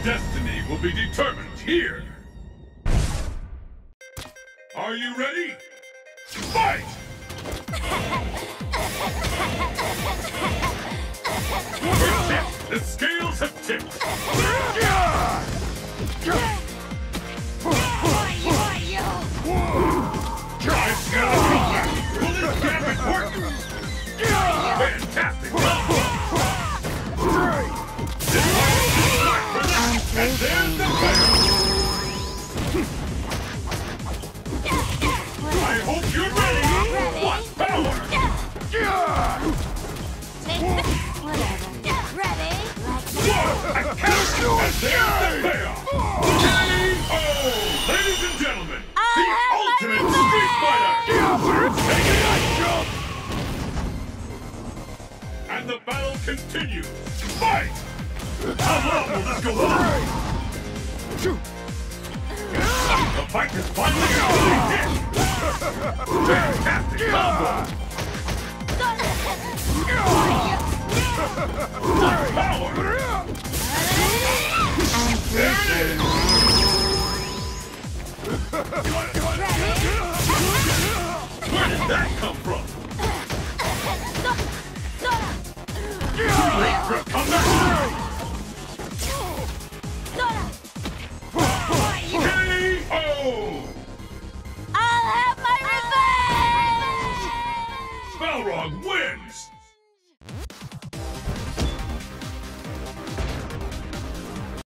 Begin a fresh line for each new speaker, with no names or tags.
destiny will be determined here! Are you ready? Fight! We're tipped! The scales have tipped! I've got it! Will this gambit work? Fantastic! And there's the battle! I hope you're ready! What power!
Ready?
I can't do it! And there's the payoff! K.O. Ladies and gentlemen, the ultimate Street Fighter! Take a nice jump! And the battle continues! Fight! How long will this go on? The fight is finally hit! Fantastic combo! What power! Where did that come from?